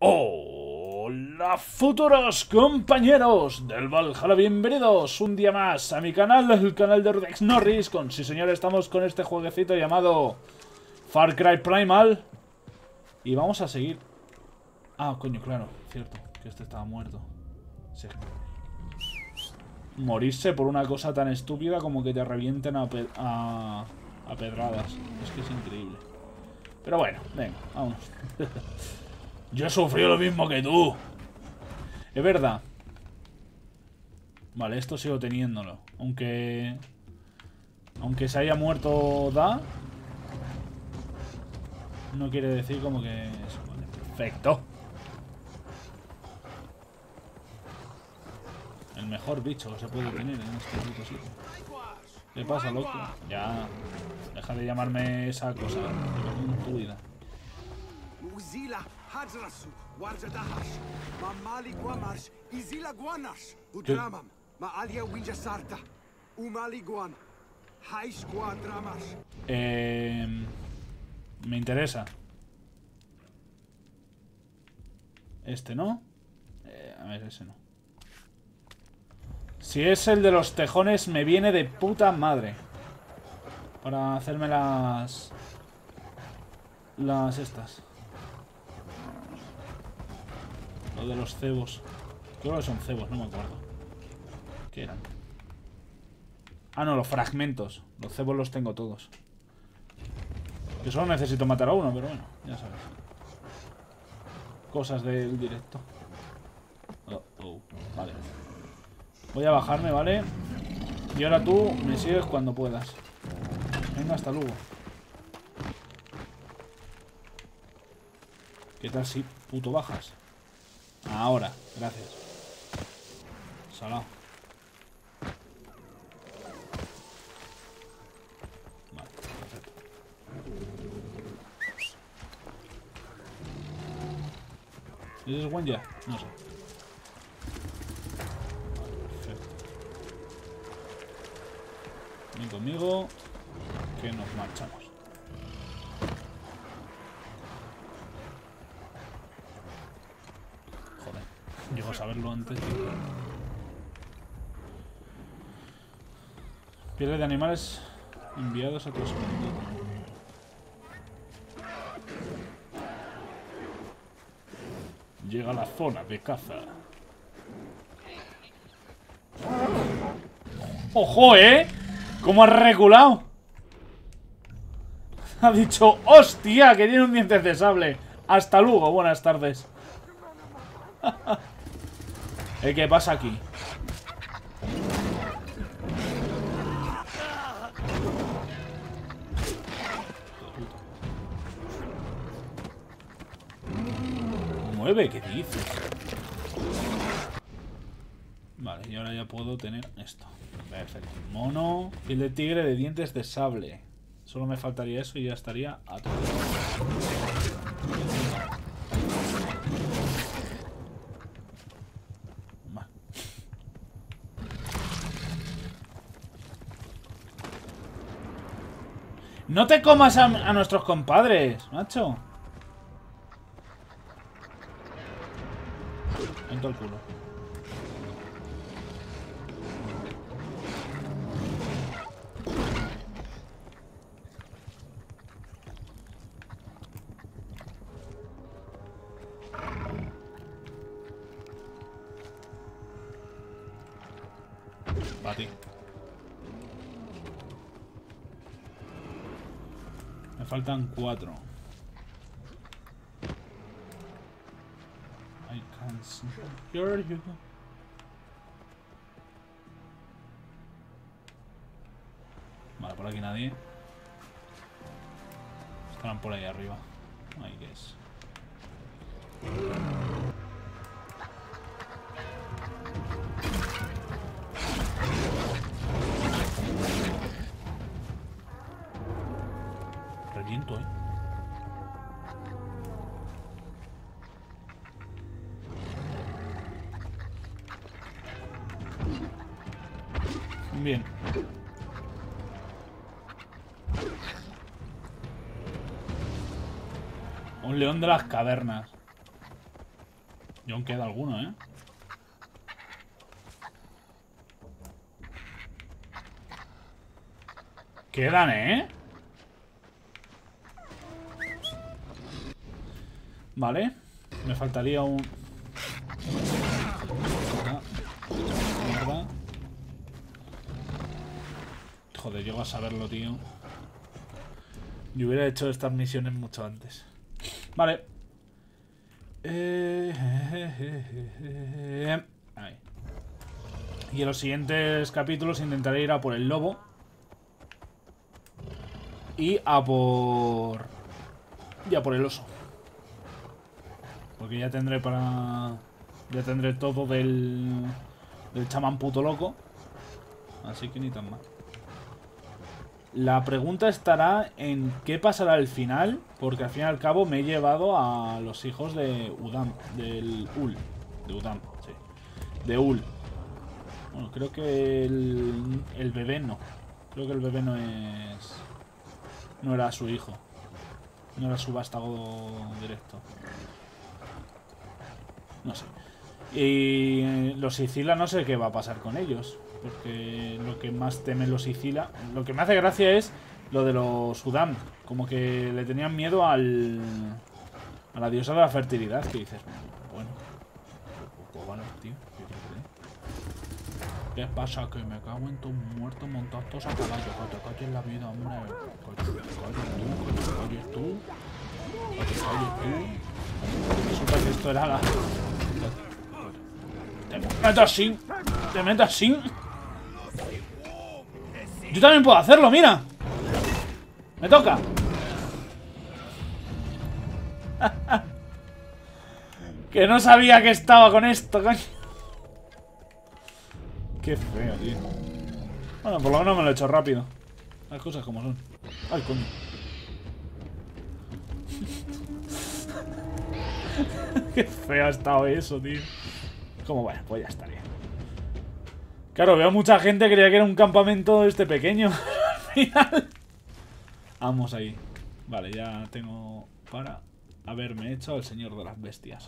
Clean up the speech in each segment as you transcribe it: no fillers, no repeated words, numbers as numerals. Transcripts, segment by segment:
Hola futuros compañeros del Valhalla, bienvenidos un día más a mi canal, el canal de Rudex Norris. Sí señor, estamos con este jueguecito llamado Far Cry Primal. Y vamos a seguir. Ah, coño, claro, cierto, que este estaba muerto. Sí. Morirse por una cosa tan estúpida como que te revienten a pedradas. Es que es increíble. Pero bueno, venga, vámonos. Yo he sufrido lo mismo que tú. Es verdad. Vale, esto sigo teniéndolo. Aunque se haya muerto Da, no quiere decir como que eso. Vale, perfecto. El mejor bicho que se puede tener en este puto sitio. ¿Qué pasa, loco? Ya. Deja de llamarme esa cosa. En tu vida. Me interesa. Este, ¿no? A ver, ese no. Si es el de los tejones, me viene de puta madre. Para hacerme las estas. Lo de los cebos. Creo que son cebos, no me acuerdo. ¿Qué eran? Ah, no, los fragmentos. Los cebos los tengo todos. Que solo necesito matar a uno, pero bueno, ya sabes. Cosas del directo. Vale. Voy a bajarme, ¿vale? Y ahora tú me sigues cuando puedas. Venga, hasta luego. ¿Qué tal si puto bajas? Ahora, gracias. Salado. Vale, perfecto. ¿Es buen ya? No sé. Vale, perfecto. Ven conmigo, que nos marchamos. Llego a saberlo antes. Pieles de animales enviados a tu escondite. Llega a la zona de caza. ¡Ojo, eh! ¿Cómo ha reculado? Ha dicho, ¡hostia! Que tiene un diente de sable. Hasta luego, buenas tardes. ¿Qué pasa aquí? ¿9? ¿Qué dices? Vale, y ahora ya puedo tener esto. Perfecto. Mono, piel de tigre de dientes de sable. Solo me faltaría eso y ya estaría a todo. No te comas a nuestros compadres, macho. En todo el culo. Para ti. Me faltan 4. I can't see. Here you go. Vale, por aquí nadie. Estarán por ahí arriba. I guess. Reviento, Bien. Un león de las cavernas. Y aún queda alguno, ¿eh? Quedan, ¿eh? Vale. Me faltaría un... Mierda. Joder, yo vas a saberlo, tío. Yo hubiera hecho estas misiones mucho antes. Vale. Ahí. Y en los siguientes capítulos intentaré ir a por el lobo. Y a por... Y a por el oso. Porque ya tendré para... Ya tendré todo del chamán puto loco. Así que ni tan mal. La pregunta estará en qué pasará al final. Porque al fin y al cabo me he llevado a los hijos de Udam. Del Ul. De Udam, sí. De Ul. Bueno, creo que el bebé no. Creo que el bebé no es... No era su hijo. No era su vástago directo. No sé. Y los Sicila no sé qué va a pasar con ellos. Porque lo que más temen los Sicila... Lo que me hace gracia es lo de los Udam. Como que le tenían miedo a la diosa de la fertilidad. Que dices, bueno. Pues bueno, tío. ¿Qué pasa? Que me cago en tus muertos montados todos a caballo. Que te calles la vida, hombre. Que te calles tú. Que te calles tú. Resulta que esto era la... Te meto así. Te meto así. Yo también puedo hacerlo, mira. Me toca. Que no sabía que estaba con esto, coño. Qué feo, tío. Bueno, por lo menos me lo he hecho rápido. Las cosas como son. Ay, coño. Qué feo ha estado eso, tío. Como bueno, pues ya estaría. Claro, veo mucha gente que creía que era un campamento este pequeño. Al final. Vamos ahí. Vale, ya tengo para haberme hecho al señor de las bestias.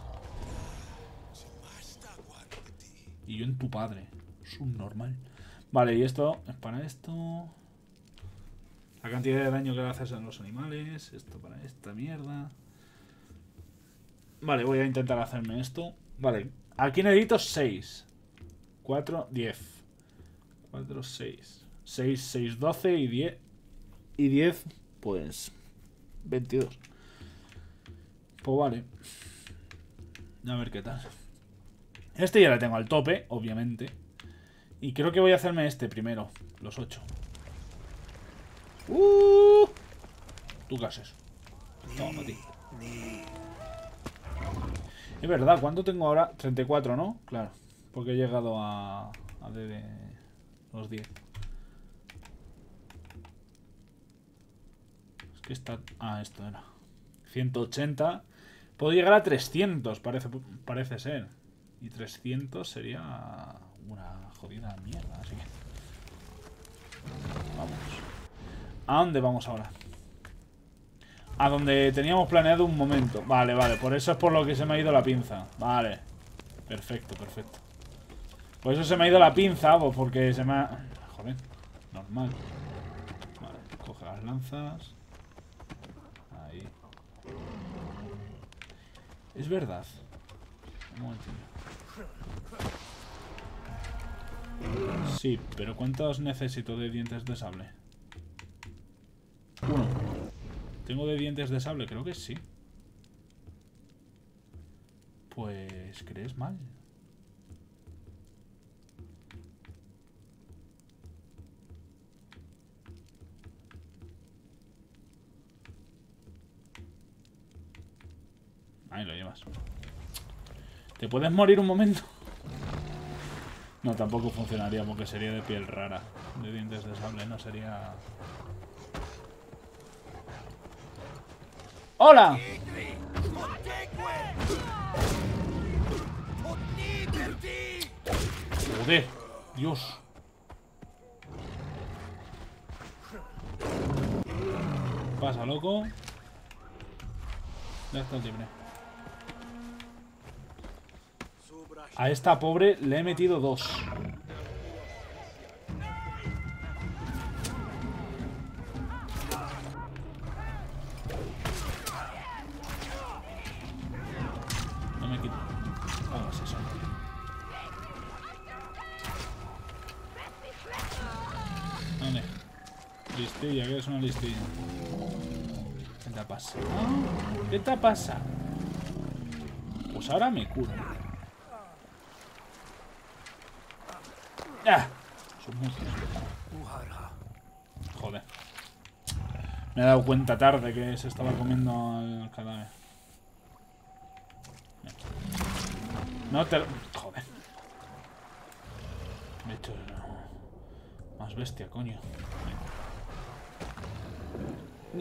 Y yo en tu padre. Subnormal. Vale, y esto es para esto. La cantidad de daño que le haces a los animales. Esto para esta mierda. Vale, voy a intentar hacerme esto. Vale, aquí necesito 6. 4, 10. 4, 6. 6, 6, 12 y 10. Y 10, pues 22. Pues vale. A ver qué tal. Este ya lo tengo al tope, obviamente. Y creo que voy a hacerme este primero. Los 8. ¿Tú qué haces? Toma, para ti. Es verdad, ¿cuánto tengo ahora? 34, ¿no? Claro, porque he llegado a de los 10. Es que está... Ah, esto era 180. Puedo llegar a 300, parece ser. Y 300 sería una jodida mierda, así que... Vamos. ¿A dónde vamos ahora? A donde teníamos planeado un momento. Vale, vale, por eso es por lo que se me ha ido la pinza. Vale. Perfecto, perfecto. Por eso se me ha ido la pinza, pues porque se me ha... Joder, normal. Vale, coge las lanzas. Ahí. Es verdad. Un momentillo. Sí, pero ¿cuántos necesito de dientes de sable? 1. ¿Tengo de dientes de sable? Creo que sí. Pues... ¿crees mal? Ahí lo llevas. ¿Te puedes morir un momento? No, tampoco funcionaría porque sería de piel rara. De dientes de sable, no sería... ¡Hola! Joder, Dios. Pasa, loco. Ya está libre. A esta pobre le he metido 2. No me quito. ¿Cómo es eso? ¿Dónde? Listilla, que es una listilla. ¿Qué te pasa? ¿Qué te pasa? Pues ahora me curo. ¡Ah! Sus músculos. Joder. Me he dado cuenta tarde que se estaba comiendo al cadáver. No te... Joder. De hecho, no. Más bestia, coño. Ni.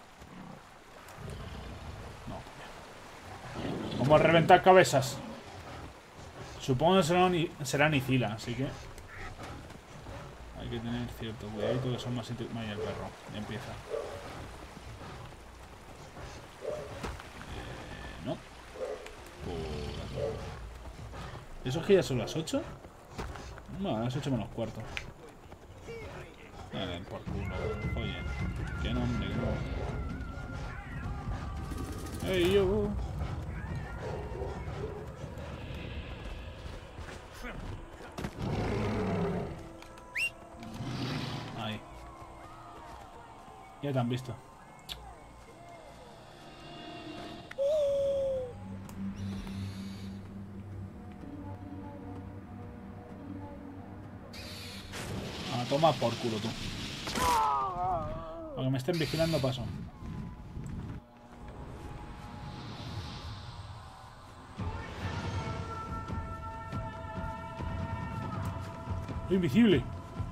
No. ¿Cómo reventar cabezas? Supongo que será Nicila, así que... Hay que tener cierto cuidadito que son más... Vaya el perro. Ya empieza. No. ¿Eso que ya son las 8? No, las 8 menos cuarto. Vale, por culo. Oye, qué nombre, ¿no? ¡Ey, yo! Ahí. Ya te han visto. Toma por culo tú. Para que me estén vigilando paso. ¡Soy invisible!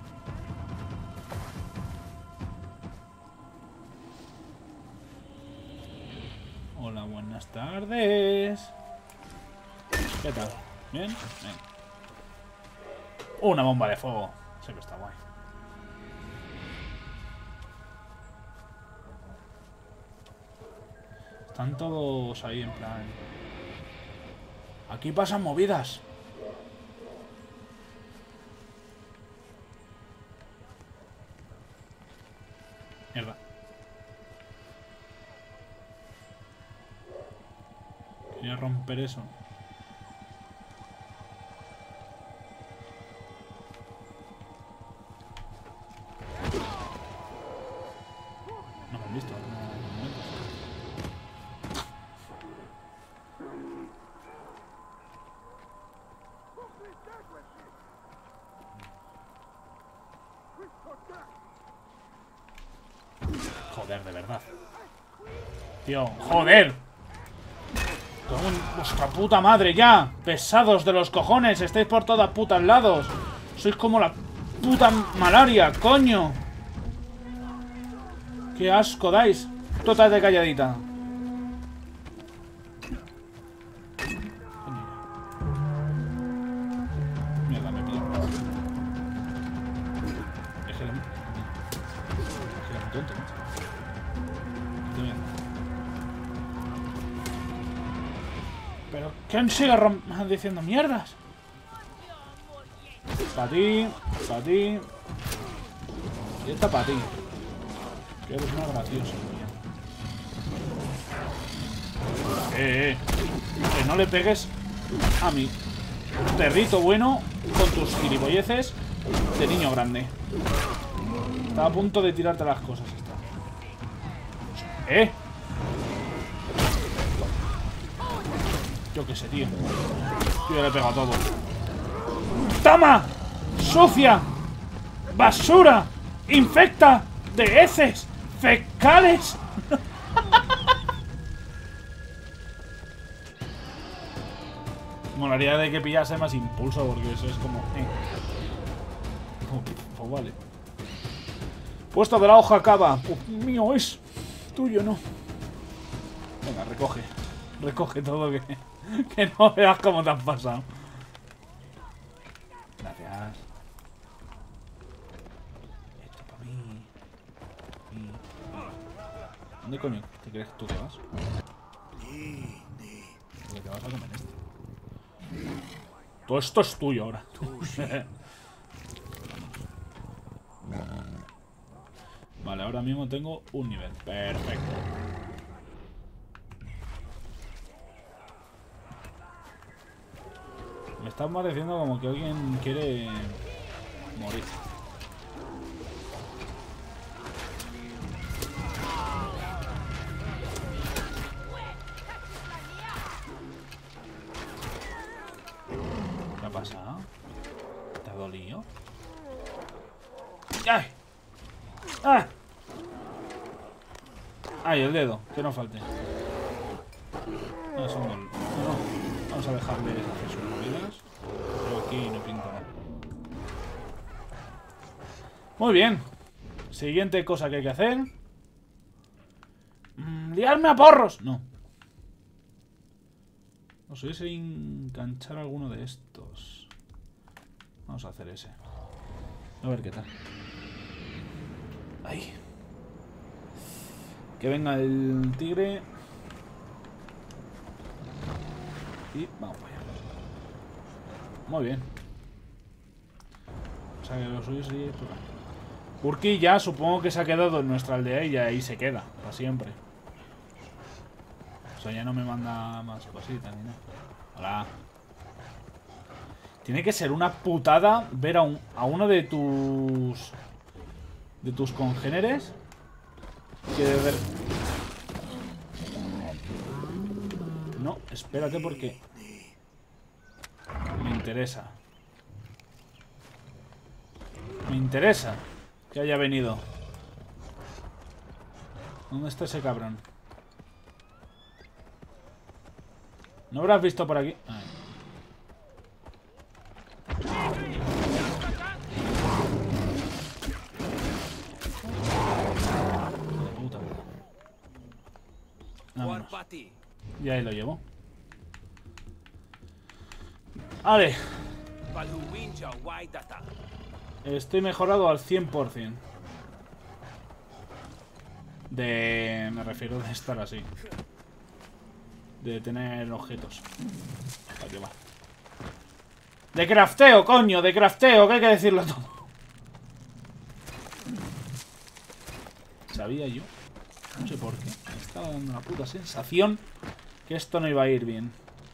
Hola, buenas tardes. ¿Qué tal? ¿Bien? Bien. Una bomba de fuego. Sé que está guay. Están todos ahí en plan... Aquí pasan movidas. Mierda. Quería romper eso. No me han visto. Joder, de verdad. Tío, joder. Vuestra puta madre ya. Pesados de los cojones. Estáis por todas putas lados. Sois como la puta malaria, coño. Qué asco dais. Total de calladita. Mierda, me pillo. Es que era muy tonto, macho. Pero ¿quién sigue diciendo mierdas? Para ti, para ti. Y esta para ti. Que eres una graciosa. Que no le pegues a mi perrito bueno con tus gilipolleces de niño grande. Está a punto de tirarte las cosas esta. Yo qué sé, tío. Yo ya le he pegado todo. ¡Toma! ¡Sucia! ¡Basura! ¡Infecta! ¡De heces! ¡Fecales! Molaría de que pillase más impulso, porque eso es como... Pues vale. Puesto de la hoja acaba. Pues mío es. Tuyo no. Venga, recoge. Recoge todo que no veas cómo te has pasado. Gracias. Esto para mí. ¿Dónde coño te crees tú que vas? Porque te vas a comer esto. Todo esto es tuyo ahora. Vale, ahora mismo tengo un nivel. Perfecto. Me está pareciendo como que alguien quiere morir. ¿Qué ha pasado? ¿Te ha dolido? ¡Ay! ¡Ah! ¡Ay, el dedo! Que no falte. No, eso no. Vamos a dejarle hacer sus movidas. Pero aquí no pinta nada. Muy bien. Siguiente cosa que hay que hacer. ¡Liarme a porros! No. Os hubiese enganchar alguno de estos. Vamos a hacer ese. A ver qué tal. Ahí. Que venga el tigre. Y vamos para allá. Muy bien. O sea que lo suyo sería ir por ahí. Urki ya supongo que se ha quedado en nuestra aldea y ahí se queda. Para siempre. O sea, ya no me manda más cositas ni nada. Hola. Tiene que ser una putada ver a uno de tus congéneres que de ver... No, espérate porque me interesa. Me interesa que haya venido. ¿Dónde está ese cabrón? ¿No habrás visto por aquí? Ay. Puta. Vámonos. Y ahí lo llevo. Vale. Estoy mejorado al 100%. Me refiero de estar así. De tener objetos. Para llevar. De crafteo, coño, de crafteo, que hay que decirlo todo. Sabía yo. No sé por qué. Me estaba dando una puta sensación que esto no iba a ir bien.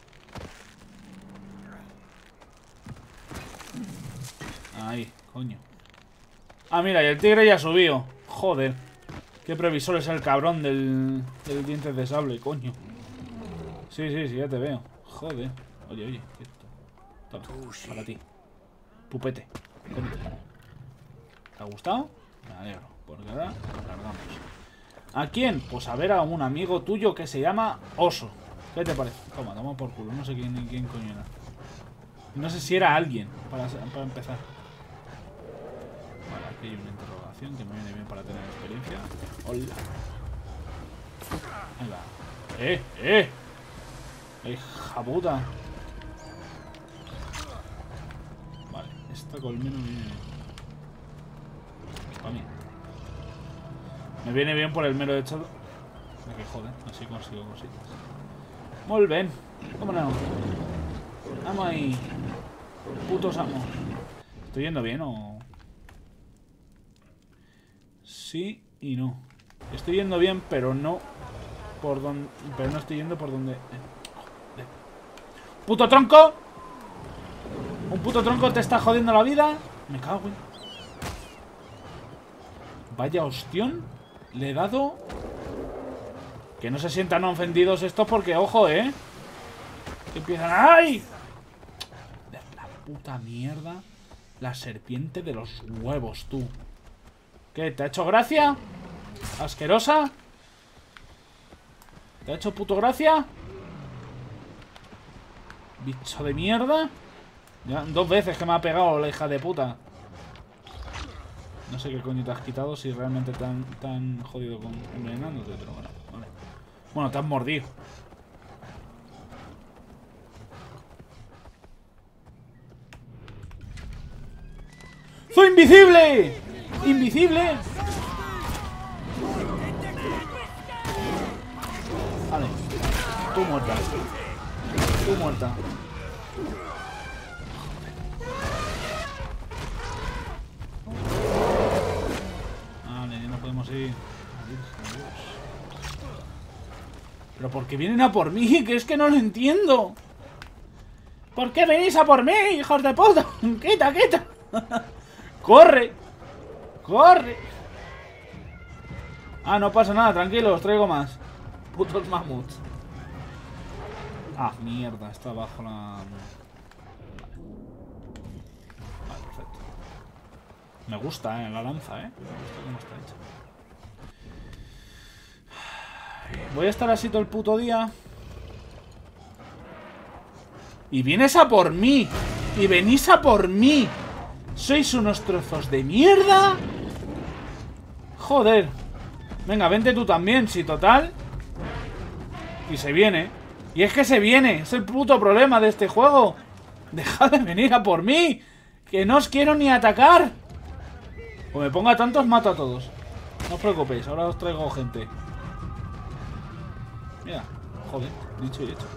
Ahí, coño. Ah, mira, y el tigre ya subió. Joder. Qué previsor es el cabrón del dientes de sable, coño. Sí, ya te veo. Joder. Oye, esto. Toma, para ti. Pupete. Cómete. ¿Te ha gustado? Me alegro, porque ahora nos largamos. ¿A quién? Pues a ver a un amigo tuyo que se llama Oso. ¿Qué te parece? Toma por culo. No sé quién coño era. No sé si era alguien, para empezar. Vale, aquí hay una interrogación que me viene bien para tener experiencia. Hola. Ahí va. ¡Hija puta! Vale, esta colmena me viene bien. Para mí. Me viene bien por el mero hecho de que joder, así consigo cositas. Muy bien. ¿Cómo no? Vamos ahí. Putos amos. ¿Estoy yendo bien o...? Sí y no. Estoy yendo bien, pero no por donde... Pero no estoy yendo por donde... ¡Puto tronco! ¿Un puto tronco te está jodiendo la vida? Me cago en... Vaya hostión. Le he dado... Que no se sientan ofendidos estos porque, ojo, Que empiezan... ¡Ay! La puta mierda. La serpiente de los huevos, tú. ¿Qué? ¿Te ha hecho gracia? ¿Asquerosa? ¿Te ha hecho puto gracia? Bicho de mierda. Ya, 2 veces que me ha pegado la hija de puta. No sé qué coño te has quitado. Si realmente tan jodido con envenenándote. Pero bueno, vale. Bueno, te has mordido. ¡Soy invisible! ¡Invisible! Vale. Tú muerta. podemos ir. Adiós. Pero ¿por qué vienen a por mí? Que es que no lo entiendo. ¿Por qué venís a por mí, hijos de puta? ¡Quita, quita! ¡Corre! ¡Corre! Ah, no pasa nada, tranquilo, os traigo más. Putos mamuts. Ah, mierda, está abajo la... Vale, perfecto. Me gusta, la lanza, Me gusta cómo está hecha. Voy a estar así todo el puto día. Y vienes a por mí. Y venís a por mí. Sois unos trozos de mierda. Joder. Venga, vente tú también, si total. Y se viene. Y es que se viene. Es el puto problema de este juego. Dejad de venir a por mí. Que no os quiero ni atacar. O me ponga tantos, mato a todos. No os preocupéis, ahora os traigo gente. Mira, joder, dicho y hecho.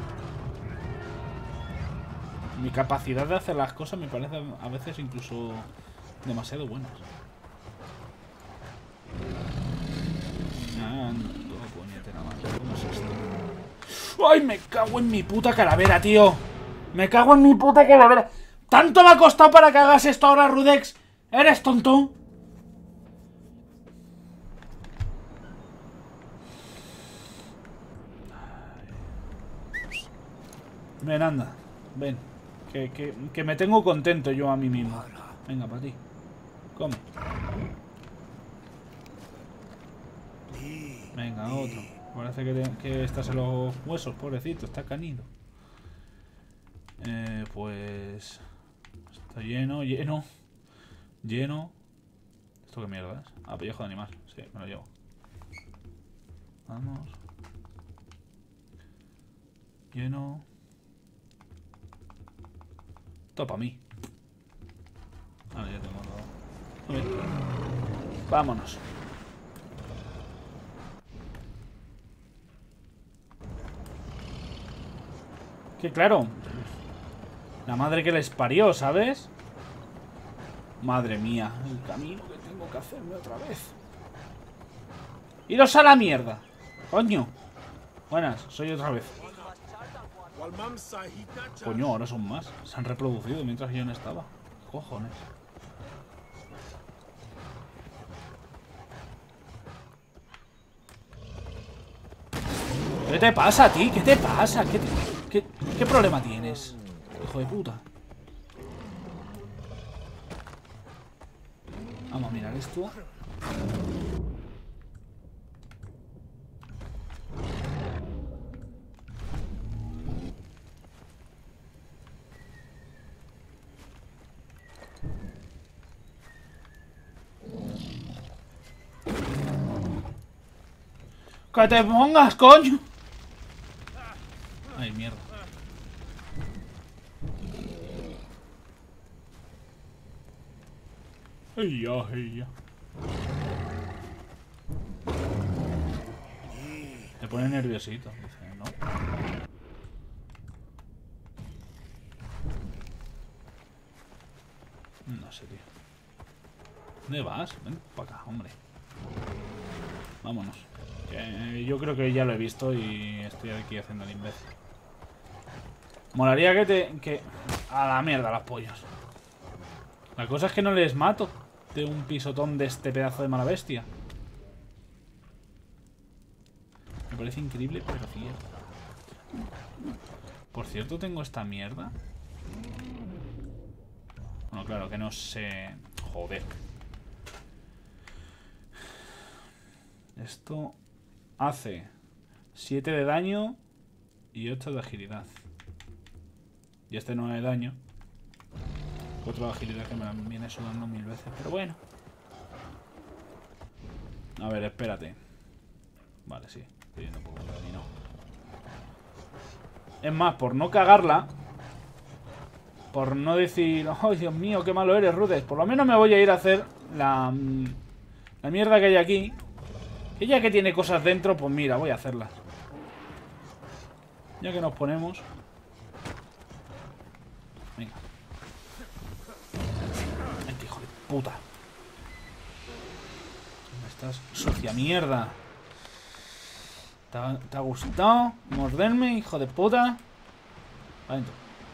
Mi capacidad de hacer las cosas me parece a veces incluso demasiado buenas. ¿Cómo es esto? ¡Ay, me cago en mi puta calavera, tío! ¡Me cago en mi puta calavera! ¿Tanto me ha costado para que hagas esto ahora, Rudex? ¿Eres tonto? Ven, anda. Ven. Que me tengo contento yo a mí mismo. Venga, para ti. Come. Venga, otro. Parece que estás en los huesos, pobrecito. Está canino. Pues... Está lleno. Lleno. ¿Esto qué mierda es? Ah, pellejo de animal. Sí, me lo llevo. Vamos. Lleno. Todo para mí. Vale, ya tengo todo. Muy bien. Vámonos. Que claro. La madre que les parió, ¿sabes? Madre mía. El camino que tengo que hacerme otra vez. ¡Iros a la mierda! ¡Coño! Buenas, soy otra vez. Coño, ahora son más. Se han reproducido mientras yo no estaba. Cojones. ¿Qué te pasa a ti? ¿Qué te pasa? ¿Qué problema tienes? Hijo de puta. Vamos a mirar esto. ¡Que te pongas, coño! Ay, mierda. Ey, ya. Te pone nerviosito, dice, ¿no? No sé, tío. ¿Dónde vas? Ven para acá, hombre. Vámonos. Yo creo que ya lo he visto y estoy aquí haciendo el imbécil. Molaría que... A la mierda, las pollas. La cosa es que no les mato de un pisotón de este pedazo de mala bestia. Me parece increíble, pero cierto. Por cierto, tengo esta mierda. Bueno, claro que no sé... Joder. Esto hace 7 de daño y 8 de agilidad. Y este no es de daño. 4 de agilidad que me la viene sudando 1000 veces. Pero bueno. A ver, espérate. Vale, sí. Estoy yendo por el camino. Es más, por no cagarla. Por no decir... ¡Oh, Dios mío, qué malo eres, Rudes! Por lo menos me voy a ir a hacer la mierda que hay aquí. Y ya que tiene cosas dentro, pues mira, voy a hacerlas. Ya que nos ponemos. Venga. Ay, qué hijo de puta. ¿Dónde Estás sucia mierda. ¿Te ha gustado morderme, hijo de puta? Adentro.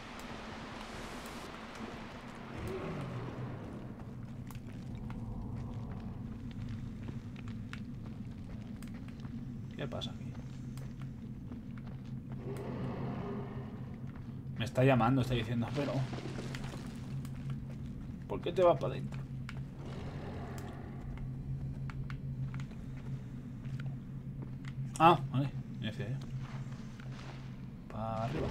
¿Qué pasa aquí? Me está llamando, está diciendo, pero... ¿por qué te vas para adentro? Ah, vale, me decía yo. Para arriba.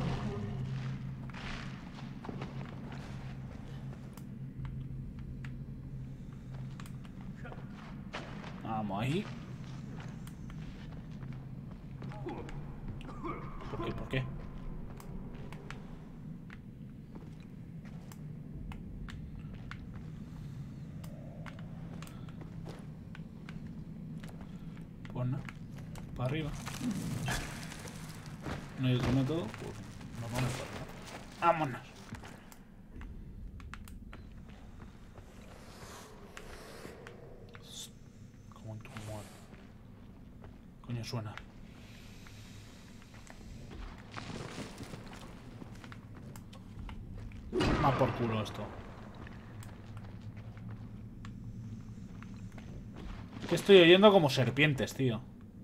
Vamos ahí. ¿Por qué? ¿Por qué? Pues no. Para arriba. No hay otro método. Pues nos vamos para arriba. ¡Vámonos! Como en tu muerte. Coño, suena. Más por culo esto. Es que estoy oyendo como serpientes, tío.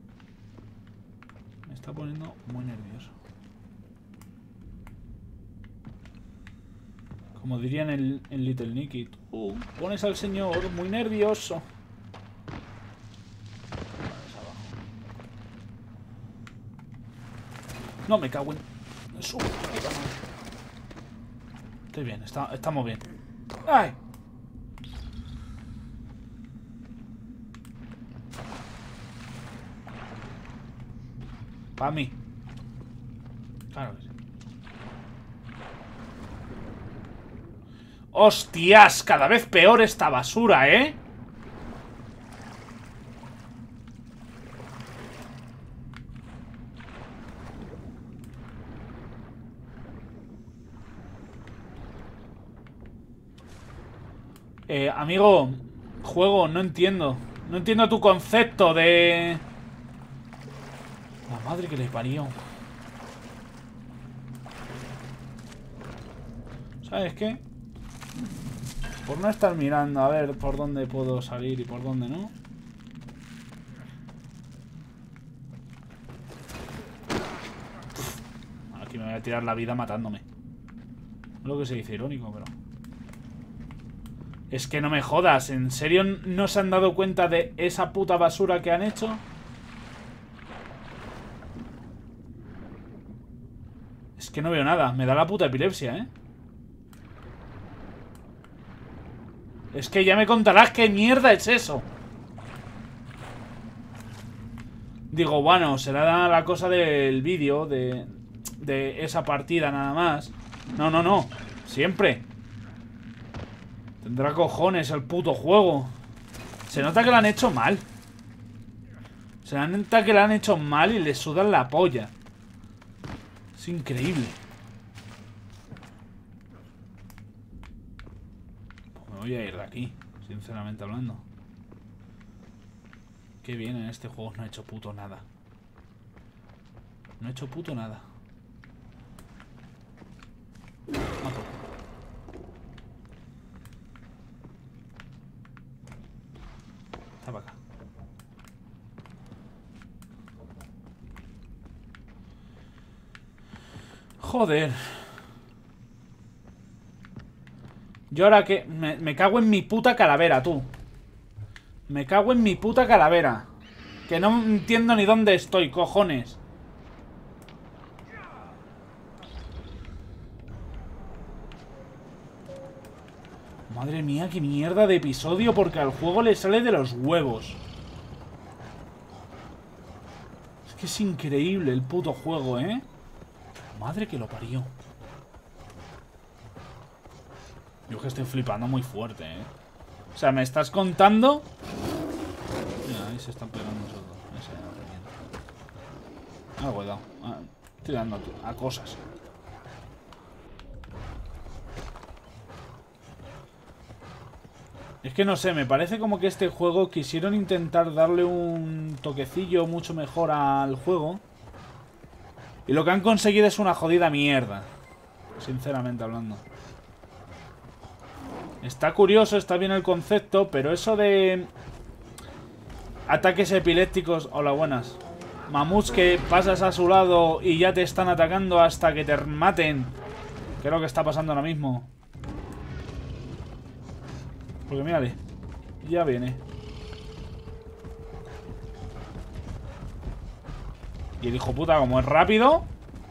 Me está poniendo muy nervioso. Como dirían en Little Nicky, tú pones al señor muy nervioso. No, me cago en... Eso. Estoy bien, estamos bien. ¡Ay! Para mí. Claro que sí. ¡Hostias! Cada vez peor esta basura, ¿eh? Amigo, juego, no entiendo. No entiendo tu concepto de... La madre que le parió. ¿Sabes qué? Por no estar mirando a ver por dónde puedo salir y por dónde no. Aquí me voy a tirar la vida matándome. Lo que se dice irónico, pero... Es que no me jodas, ¿en serio no se han dado cuenta de esa puta basura que han hecho? Es que no veo nada, me da la puta epilepsia, ¿eh? Es que ya me contarás qué mierda es eso. Digo, bueno, será la cosa del vídeo, de esa partida nada más. No, no, no, siempre. Tendrá cojones el puto juego. Se nota que lo han hecho mal. Se nota que lo han hecho mal y le sudan la polla. Es increíble. Pues me voy a ir de aquí, sinceramente hablando. Qué bien, en este juego no he hecho puto nada. No he hecho puto nada. Mato. Está para acá. Joder. Yo ahora que... Me cago en mi puta calavera, tú. Me cago en mi puta calavera. Que no entiendo ni dónde estoy, cojones. Madre mía, qué mierda de episodio, porque al juego le sale de los huevos. Es que es increíble el puto juego, ¿eh? Madre que lo parió. Yo que estoy flipando muy fuerte, ¿eh? O sea, me estás contando... Mira, ahí se están pegando esos dos. Ese no revienta. Ah, cuidado. Ah, estoy dando a cosas. Es que no sé, me parece como que este juego quisieron intentar darle un toquecillo mucho mejor al juego. Y lo que han conseguido es una jodida mierda. Sinceramente hablando. Está curioso, está bien el concepto, pero eso de... ataques epilépticos... Hola, buenas. Mamuts que pasas a su lado y ya te están atacando hasta que te maten. ¿Qué es lo que está pasando ahora mismo? Porque mírale, ya viene. Y el hijo puta, como es rápido,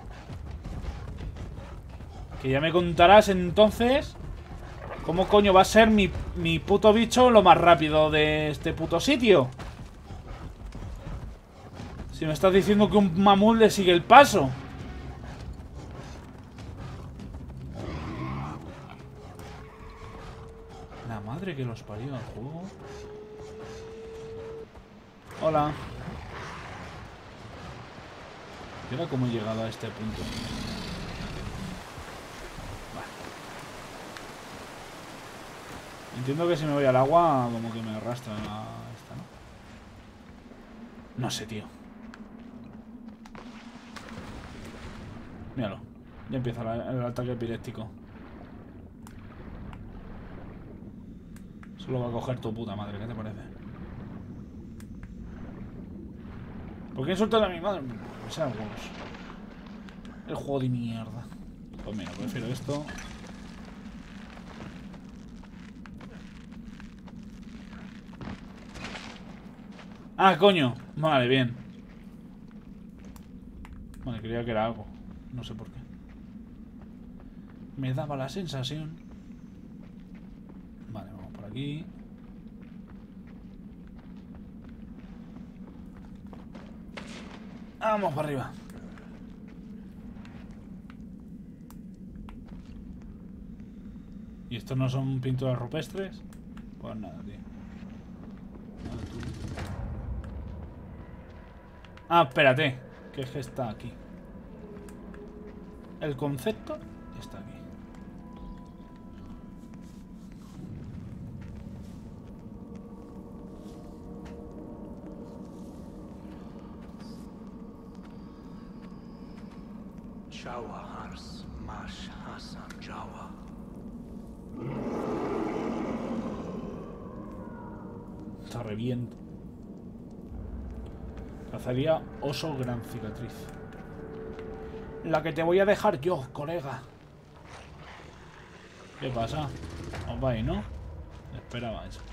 que ya me contarás entonces cómo coño va a ser mi puto bicho lo más rápido de este puto sitio. Si me estás diciendo que un mamut le sigue el paso. La madre que los parió al juego. Hola. Mira cómo he llegado a este punto. Vale. Entiendo que si me voy al agua, como que me arrastra esta, ¿no? No sé, tío. Míralo. Ya empieza el ataque epiléptico. Solo va a coger tu puta madre, ¿qué te parece? ¿Por qué insultas a mi madre? Sean huevos. El juego de mierda. Pues mira, prefiero esto. Ah, coño. Vale, bien. Vale, creía que era algo. No sé por qué. Me daba la sensación. Vale, vamos por aquí. Vamos para arriba. ¿Y estos no son pinturas rupestres? Pues nada, tío. Ah, espérate. Que es que está aquí. El concepto está aquí. Jawa Hars Mash Hasan Jawa. Está reviento. Cazaría oso gran cicatriz. La que te voy a dejar yo, colega. ¿Qué pasa? Os vais, ¿no? Esperaba eso.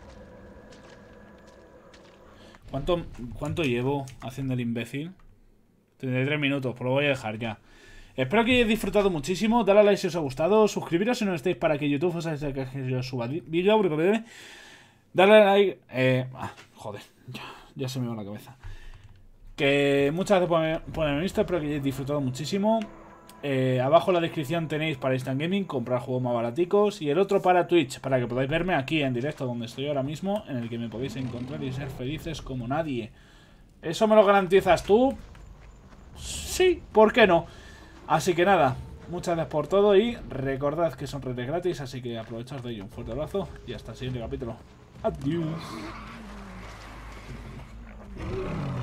¿Cuánto llevo haciendo el imbécil? 33 minutos, pues lo voy a dejar ya. Espero que hayáis disfrutado muchísimo. Dale a like si os ha gustado. Suscribiros si no estáis para que YouTube os haga que yo suba vídeo. Dale a like. Joder, ya se me va la cabeza. Que muchas gracias por haberme visto. Espero que hayáis disfrutado muchísimo. Abajo en la descripción tenéis para Instant Gaming, comprar juegos más baraticos. Y el otro para Twitch, para que podáis verme aquí en directo, donde estoy ahora mismo, en el que me podéis encontrar y ser felices como nadie. ¿Eso me lo garantizas tú? Sí, ¿por qué no? Así que nada, muchas gracias por todo y recordad que son redes gratis, así que aprovechad de ello. Un fuerte abrazo y hasta el siguiente capítulo. Adiós.